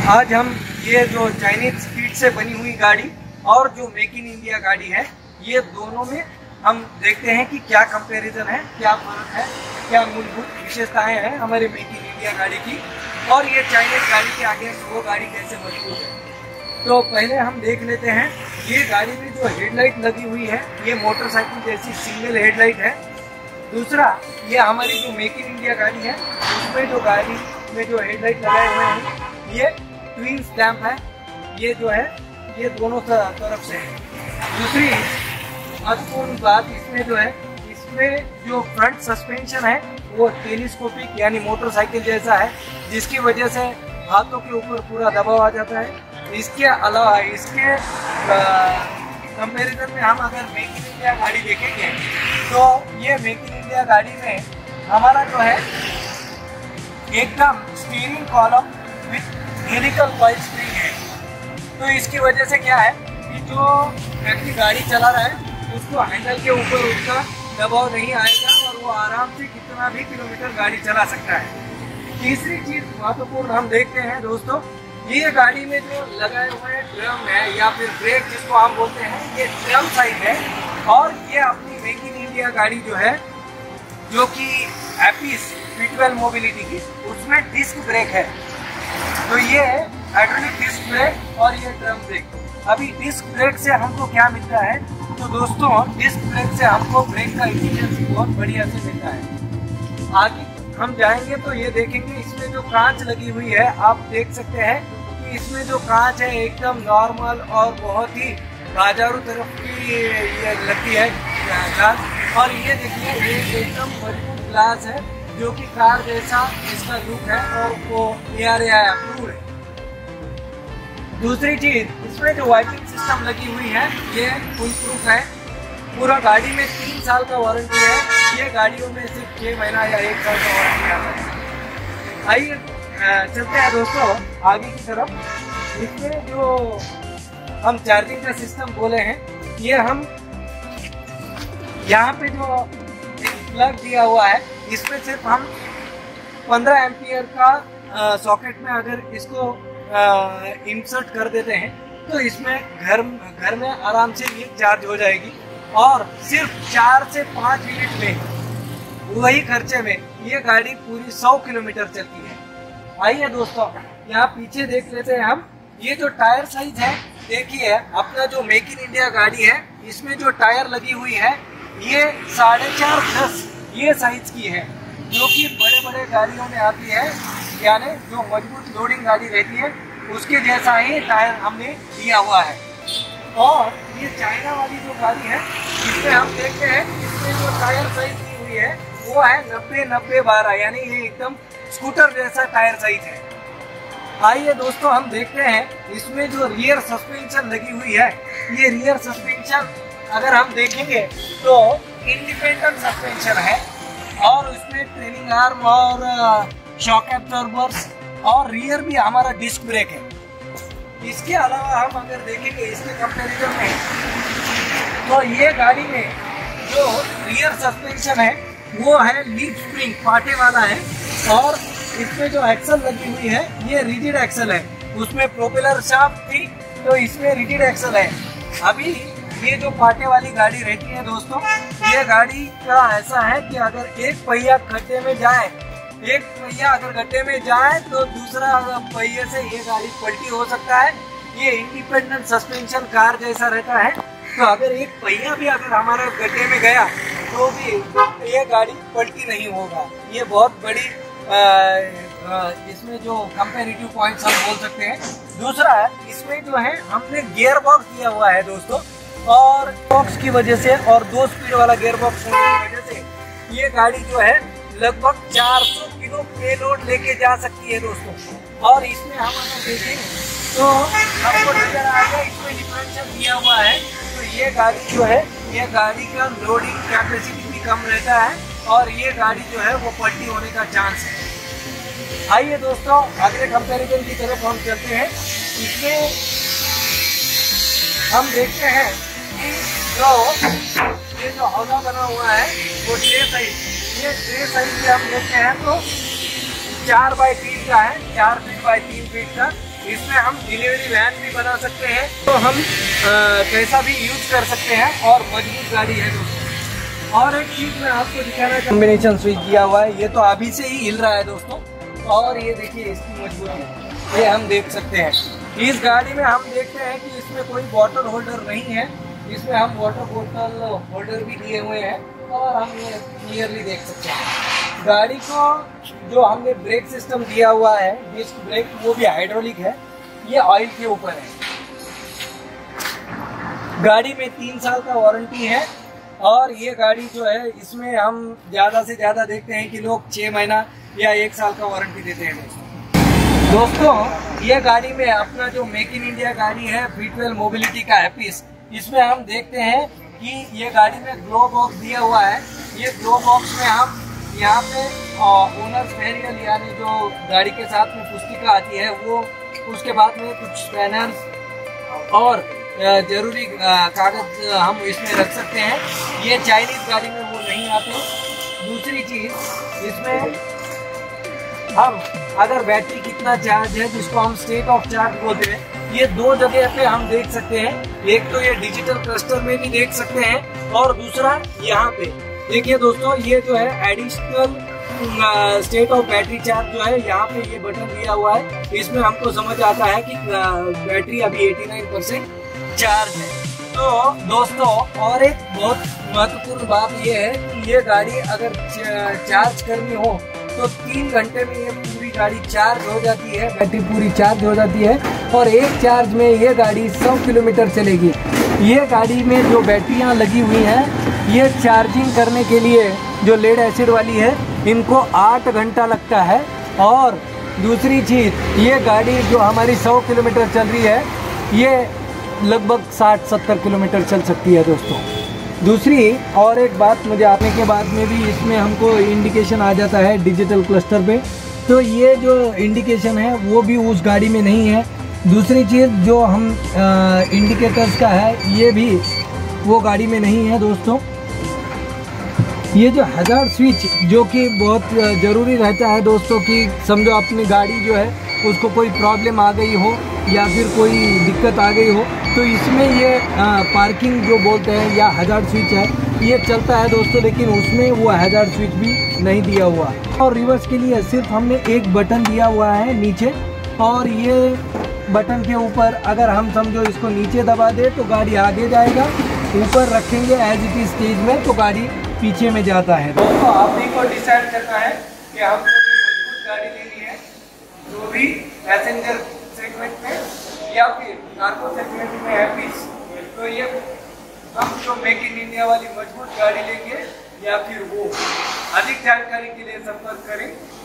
आज हम ये जो चाइनीज स्पीड से बनी हुई गाड़ी और जो मेक इन इंडिया गाड़ी है, ये दोनों में हम देखते हैं कि क्या कंपैरिजन है, क्या फर्क है, क्या मूलभूत विशेषताएं हैं हमारे मेक इन इंडिया गाड़ी की, और ये चाइनीज गाड़ी के आगे वो गाड़ी कैसे मजबूत है। तो पहले हम देख लेते हैं, ये गाड़ी में जो हेडलाइट लगी हुई है ये मोटरसाइकिल जैसी सिंगल हेडलाइट है। दूसरा, ये हमारी जो मेक इन इंडिया गाड़ी है उसमें जो गाड़ी में जो हेडलाइट लगाए हुए हैं ये ट्विन स्टैम्प है, ये जो है ये दोनों तरफ से है। दूसरी महत्वपूर्ण बात इसमें जो है, इसमें जो फ्रंट सस्पेंशन है वो टेलीस्कोपिक यानी मोटरसाइकिल जैसा है, जिसकी वजह से हाथों के ऊपर पूरा दबाव आ जाता है। इसके अलावा इसके कंपैरिजन में हम अगर मेक इन इंडिया गाड़ी देखेंगे तो ये मेक इन इंडिया गाड़ी में हमारा जो है एकदम steering column with helical coil spring है। तो इसकी वजह से क्या है कि जो व्यक्ति गाड़ी चला रहा है उसको हैंडल के ऊपर उसका दबाव नहीं आएगा और वो आराम से कितना भी किलोमीटर गाड़ी चला सकता है। तीसरी चीज महत्वपूर्ण हम देखते हैं दोस्तों, ये गाड़ी में जो लगाए हुए ड्रम है या फिर ब्रेक जिसको हम बोलते हैं, ये ड्रम साइड है। और ये अपनी मेक इन इंडिया गाड़ी जो है, जो कि एपिस फिटवेल मोबिलिटी की, उसमें डिस्क ब्रेक है। तो ये हाइड्रोलिक डिस्क ब्रेक और ये ड्रम ब्रेक। अभी डिस्क ब्रेक से हमको क्या मिलता है, तो दोस्तों डिस्क ब्रेक से हमको ब्रेक का एफिशिएंसी बहुत बढ़िया से मिलता है। आगे हम जाएंगे तो ये देखेंगे, इसमें जो कांच लगी हुई है आप देख सकते हैं कि इसमें जो कांच है एकदम नॉर्मल और बहुत ही बाजारू तरफ की ये लगती है ग्लास। और ये देखिए ये एकदम मजबूत ग्लास है जो कि कार जैसा इसका लुक है और वो ARAI अप्रूव्ड है। दूसरी चीज, इसमें जो वाइपिंग सिस्टम लगी हुई है ये फुल प्रूफ है। पूरा गाड़ी में 3 साल का वारंटी है, ये गाड़ियों में सिर्फ 6 महीना या 1 साल का वारंटी आता है। आइए चलते हैं दोस्तों आगे की तरफ। इसमें जो हम चार्जिंग का सिस्टम बोले हैं, ये हम यहाँ पे जो प्लग दिया हुआ है इसमें सिर्फ हम 15 एम्पियर का सॉकेट में अगर इसको इंसर्ट कर देते हैं तो इसमें घर में आराम से ये चार्ज हो जाएगी और सिर्फ 4 से 5 मिनट में वही खर्चे में ये गाड़ी पूरी 100 किलोमीटर चलती है। आइए दोस्तों यहाँ पीछे देख लेते हैं हम, ये जो टायर साइज है देखिए, अपना जो मेक इन इंडिया गाड़ी है इसमें जो टायर लगी हुई है ये 4.5-10 ये साइज की है, जो कि बड़े बड़े गाड़ियों में आती है, यानी जो मजबूत लोडिंग गाड़ी रहती है उसके जैसा ही टायर हमने दिया हुआ है। और ये चाइना वाली जो गाड़ी है इसमें हम देखते हैं, इसमें जो टायर साइज दी हुई है वो है 90-90-12, यानी ये एकदम स्कूटर जैसा टायर साइज है। आइए दोस्तों हम देखते हैं इसमें जो रियर सस्पेंशन लगी हुई है, ये रियर सस्पेंशन अगर हम देखेंगे तो इंडिपेंडेंट सस्पेंशन है और उसमें ट्रेनिंग आर्म और शॉक एब्जॉर्बर्स और रियर भी हमारा डिस्क ब्रेक है। इसके अलावा हम अगर देखेंगे इसके कंपैरिजन में, तो ये गाड़ी में जो रियर सस्पेंशन है वो है लीफ स्प्रिंग पाटे वाला है और इसमें जो एक्सल लगी हुई है ये रिजिड एक्सल है। उसमें प्रोपेलर शाफ्ट थी तो इसमें रिजिड एक्सल है। अभी ये जो पाटे वाली गाड़ी रहती है दोस्तों, ये गाड़ी का ऐसा है कि अगर एक पहिया गड्ढे में जाए, एक पहिया अगर गड्ढे में जाए तो दूसरा पहिए से ये गाड़ी पलटी हो सकता है। ये इंडिपेंडेंट सस्पेंशन कार जैसा रहता है, तो अगर एक पहिया भी अगर हमारा गड्ढे में गया तो भी ये गाड़ी पलटी नहीं होगा। ये बहुत बड़ी इसमें जो कंपैरेटिव पॉइंट्स हम बोल सकते हैं। दूसरा इसमें जो है हमने गियर बॉक्स दिया हुआ है दोस्तों, और बॉक्स की वजह से और 2 स्पीड वाला गियर बॉक्स होने की वजह से ये गाड़ी जो है लगभग 400 किलो पेलोड लेके जा सकती है दोस्तों। और इसमें हम अगर देखें तो आपको नजर आएगा इसमें डिफरेंशियल दिया हुआ है, तो ये गाड़ी जो है ये गाड़ी का लोडिंग कैपेसिटी भी कम रहता है और ये गाड़ी जो है वो पलटी होने का चांस है। आइए दोस्तों अगले कंपैरिजन की तरफ हम चलते हैं। इसमें हम देखते हैं कि ये जो हौदा बना हुआ है वो ट्रे साइज, ये ट्रे साइज में हम देखते हैं तो 4x3 का है, 4 फीट बाय 3 फीट का। इसमें हम डिलीवरी वैन भी बना सकते हैं, तो हम कैसा भी यूज कर सकते हैं और मजबूत गाड़ी है दोस्तों। और एक चीज मैं आपको दिखाना, कॉम्बिनेशन स्विच दिया हुआ है, ये तो अभी से ही हिल रहा है दोस्तों। और ये देखिए इसकी मजबूती, ये हम देख सकते हैं। इस गाड़ी में हम देखते हैं कि इसमें कोई बॉटल होल्डर नहीं है, इसमें हम वाटर बोतल होल्डर भी दिए हुए हैं और हम ये क्लियरली देख सकते हैं। गाड़ी को जो हमने ब्रेक सिस्टम दिया हुआ है, डिस्क ब्रेक, वो भी हाइड्रोलिक है, ये ऑयल के ऊपर है। गाड़ी में 3 साल का वारंटी है और ये गाड़ी जो है, इसमें हम ज़्यादा से ज़्यादा देखते हैं कि लोग 6 महीना या 1 साल का वारंटी देते हैं दोस्तों। ये गाड़ी में अपना जो मेक इन इंडिया गाड़ी है, V12 मोबिलिटी का हैप्पीस, इसमें हम देखते हैं कि ये गाड़ी में ग्लो बॉक्स दिया हुआ है। ये ग्लो बॉक्स में हम यहाँ पे ओनर्स मैनुअल यानी जो गाड़ी के साथ में पुस्तिका आती है वो, उसके बाद में कुछ स्पैनर्स और जरूरी कागज हम इसमें रख सकते हैं। ये चाइनीज गाड़ी में वो नहीं आते। दूसरी चीज, इसमें हम अगर बैटरी कितना चार्ज है, जिसको हम स्टेट ऑफ चार्ज बोलते हैं, ये 2 जगह पे हम देख सकते हैं। एक तो ये डिजिटल क्लस्टर में भी देख सकते हैं और दूसरा यहाँ पे देखिए दोस्तों, ये जो है additional state of battery charge जो है, यहाँ पे ये बटन दिया हुआ है। इसमें हमको समझ आता है कि बैटरी अभी 89% चार्ज है। तो दोस्तों, और एक बहुत महत्वपूर्ण बात ये है कि ये गाड़ी अगर चार्ज करनी हो तो 3 घंटे में ये पूरी गाड़ी चार्ज हो जाती है, बैटरी पूरी चार्ज हो जाती है और एक चार्ज में ये गाड़ी 100 किलोमीटर चलेगी। ये गाड़ी में जो बैटरियां लगी हुई हैं, ये चार्जिंग करने के लिए जो लेड एसिड वाली है, इनको 8 घंटा लगता है। और दूसरी चीज़, ये गाड़ी जो हमारी 100 किलोमीटर चल रही है, ये लगभग 60-70 किलोमीटर चल सकती है दोस्तों। दूसरी और एक बात, मुझे आने के बाद में भी इसमें हमको इंडिकेशन आ जाता है डिजिटल क्लस्टर पे, तो ये जो इंडिकेशन है वो भी उस गाड़ी में नहीं है। दूसरी चीज़ जो हम इंडिकेटर्स का है, ये भी वो गाड़ी में नहीं है दोस्तों। ये जो हज़ार्ड स्विच, जो कि बहुत ज़रूरी रहता है दोस्तों, कि समझो अपनी गाड़ी जो है उसको कोई प्रॉब्लम आ गई हो या फिर कोई दिक्कत आ गई हो, तो इसमें ये पार्किंग जो बोलते हैं या हज़ार्ड स्विच है, ये चलता है दोस्तों। लेकिन उसमें वो हज़ार्ड स्विच भी नहीं दिया हुआ। और रिवर्स के लिए सिर्फ हमने एक बटन दिया हुआ है नीचे, और ये बटन के ऊपर अगर हम समझो इसको नीचे दबा दे तो गाड़ी आगे जाएगा, ऊपर रखेंगे एज इट इज स्टेज में तो गाड़ी पीछे में जाता है। दोस्तों, आप ही को डिसाइड करना है कि हमको मजबूत गाड़ी लेनी है, जो भी पैसेंजर सेगमेंट में या फिर कार्गो सेगमेंट में है पीस, तो ये हम जो मेक इन इंडिया वाली मजबूत गाड़ी लेंगे या फिर वो। अधिक जानकारी के लिए संपर्क करें।